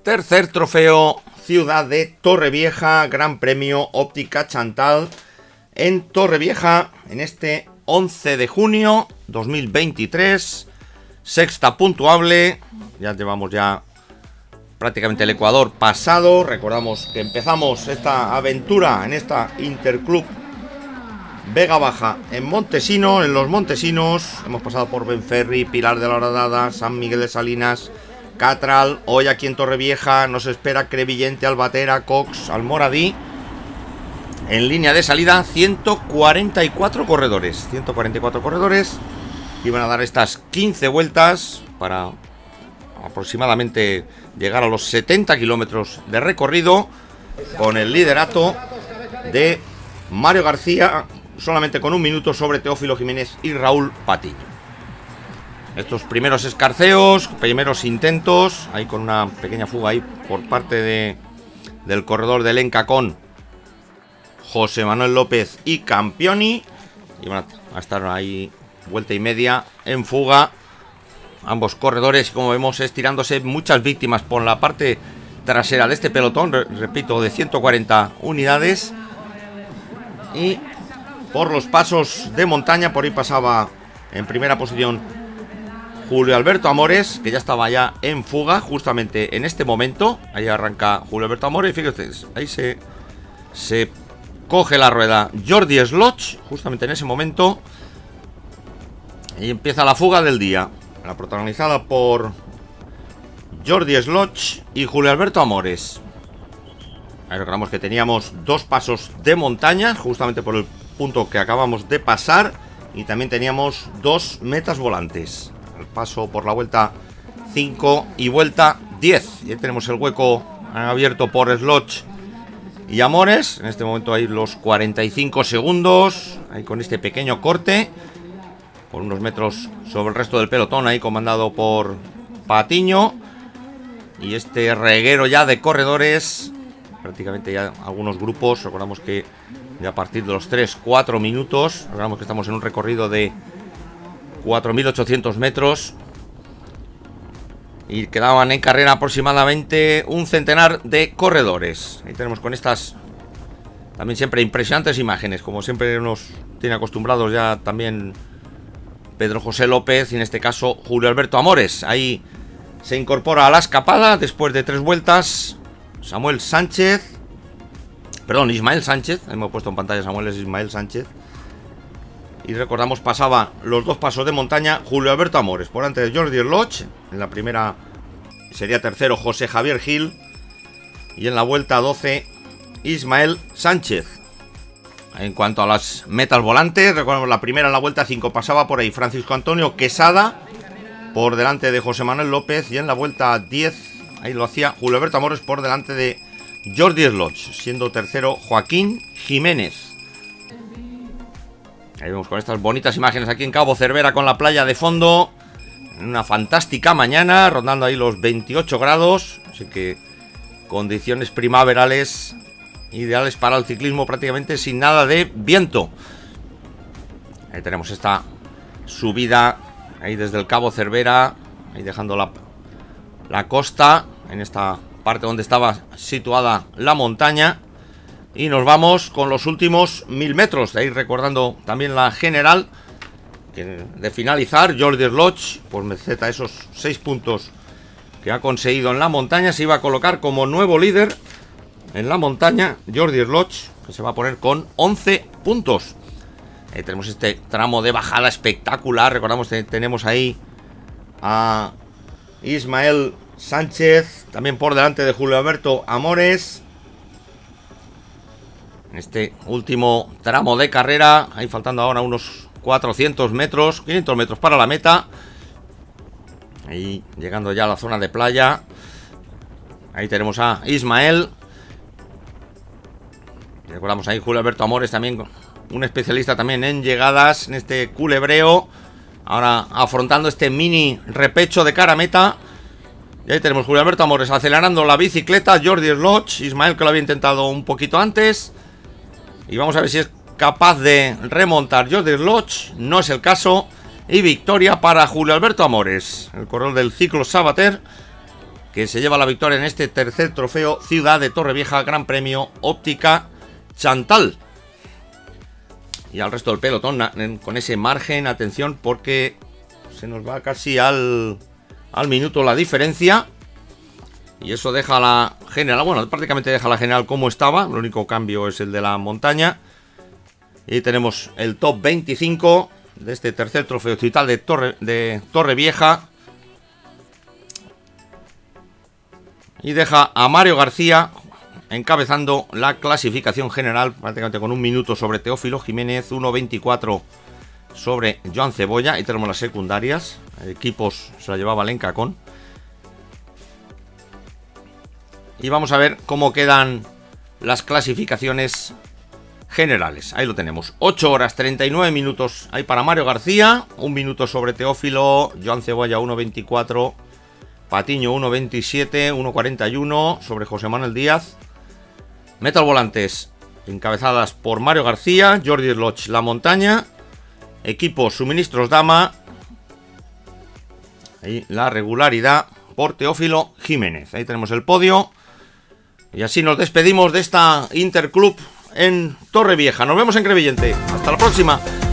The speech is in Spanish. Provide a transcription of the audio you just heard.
Tercer trofeo, Ciudad de Torrevieja, Gran Premio Óptica Chantal en Torrevieja en este 11 de junio 2023. Sexta puntuable, ya llevamos prácticamente el Ecuador pasado. Recordamos que empezamos esta aventura en esta Interclub Vega Baja en Montesino, en los Montesinos. Hemos pasado por Benferri, Pilar de la Horadada, San Miguel de Salinas, Catral. Hoy aquí en Torrevieja nos espera Crevillente, Albatera, Cox, Almoradí. En línea de salida 144 corredores. 144 corredores que van a dar estas 15 vueltas para aproximadamente llegar a los 70 kilómetros de recorrido, con el liderato de Mario García, solamente con un minuto sobre Teófilo Jiménez y Raúl Patiño. Estos primeros escarceos, primeros intentos, ahí con una pequeña fuga ahí por parte del corredor del Enca con José Manuel López y Campioni. Y van a estar ahí vuelta y media en fuga ambos corredores, como vemos, estirándose. Muchas víctimas por la parte trasera de este pelotón, repito, de 140 unidades. Y por los pasos de montaña, por ahí pasaba en primera posición Julio Alberto Amores, que ya estaba ya en fuga justamente en este momento. Ahí arranca Julio Alberto Amores, y fíjate, ahí se coge la rueda Jordi Sloch, justamente en ese momento. Y empieza la fuga del día, la protagonizada por Jordi Sloch y Julio Alberto Amores. Ahí recordamos que teníamos dos pasos de montaña, justamente por el punto que acabamos de pasar. Y también teníamos dos metas volantes, el paso por la vuelta 5 y vuelta 10. Y ahí tenemos el hueco abierto por Sloch y Amores. En este momento hay los 45 segundos, ahí con este pequeño corte, por unos metros sobre el resto del pelotón, ahí comandado por Patiño. Y este reguero ya de corredores, prácticamente ya algunos grupos. Recordamos que ya a partir de los 3-4 minutos, recordamos que estamos en un recorrido de 4.800 metros. Y quedaban en carrera aproximadamente un centenar de corredores. Ahí tenemos con estas también siempre impresionantes imágenes, como siempre nos tiene acostumbrados ya también Pedro José López, y en este caso Julio Alberto Amores. Ahí se incorpora a la escapada después de 3 vueltas Ismael Sánchez. Hemos puesto en pantalla Samuel, es Ismael Sánchez. Y recordamos, pasaba los dos pasos de montaña Julio Alberto Amores por delante de Jordi Sloch. En la primera sería tercero José Javier Gil, y en la vuelta 12 Ismael Sánchez. En cuanto a las metas volantes, recordamos la primera en la vuelta 5 pasaba por ahí Francisco Antonio Quesada por delante de José Manuel López, y en la vuelta 10 ahí lo hacía Julio Alberto Amores por delante de Jordi Sloch, siendo tercero Joaquín Jiménez. Ahí vemos con estas bonitas imágenes aquí en Cabo Cervera, con la playa de fondo, en una fantástica mañana, rondando ahí los 28 grados, así que condiciones primaverales ideales para el ciclismo, prácticamente sin nada de viento. Ahí tenemos esta subida ahí desde el Cabo Cervera, ahí dejando la costa, en esta parte donde estaba situada la montaña. Y nos vamos con los últimos 1000 metros. De ahí recordando también la general, que de finalizar Jordi Sloch, por merced a esos 6 puntos que ha conseguido en la montaña, se iba a colocar como nuevo líder en la montaña Jordi Sloch, que se va a poner con 11 puntos. Ahí tenemos este tramo de bajada espectacular. Recordamos que tenemos ahí a Ismael Sánchez, también por delante de Julio Alberto Amores. En este último tramo de carrera, ahí faltando ahora unos 400 metros, 500 metros para la meta. Ahí llegando ya a la zona de playa. Ahí tenemos a Ismael. Recordamos ahí Julio Alberto Amores, también un especialista también en llegadas en este culebreo. Ahora afrontando este mini repecho de cara a meta. Y ahí tenemos Julio Alberto Amores acelerando la bicicleta, Jordi Sloch, Ismael, que lo había intentado un poquito antes. Y vamos a ver si es capaz de remontar Jordi Sloch. No es el caso. Y victoria para Julio Alberto Amores, el corredor del Ciclo Sabater, que se lleva la victoria en este tercer trofeo Ciudad de Torrevieja Gran Premio Óptica Chantal. Y al resto del pelotón con ese margen, atención, porque se nos va casi al minuto la diferencia. Y eso deja la general, bueno, prácticamente deja la general como estaba. El único cambio es el de la montaña. Y tenemos el top 25 de este tercer trofeo Ciudad de Torrevieja. Y deja a Mario García encabezando la clasificación general, prácticamente con un minuto sobre Teófilo Jiménez, 1.24 sobre Joan Cebolla. Y tenemos las secundarias. Equipos se la llevaba Lencacón. Y vamos a ver cómo quedan las clasificaciones generales. Ahí lo tenemos. 8 horas 39 minutos hay para Mario García. 1 minuto sobre Teófilo. Joan Cebolla 1.24. Patiño 1.27. 1.41 sobre José Manuel Díaz. Metal Volantes encabezadas por Mario García. Jordi Lodge La Montaña. Equipos Suministros Dama. Ahí la regularidad por Teófilo Jiménez. Ahí tenemos el podio. Y así nos despedimos de esta Interclub en Torrevieja. Nos vemos en Crevillente. Hasta la próxima.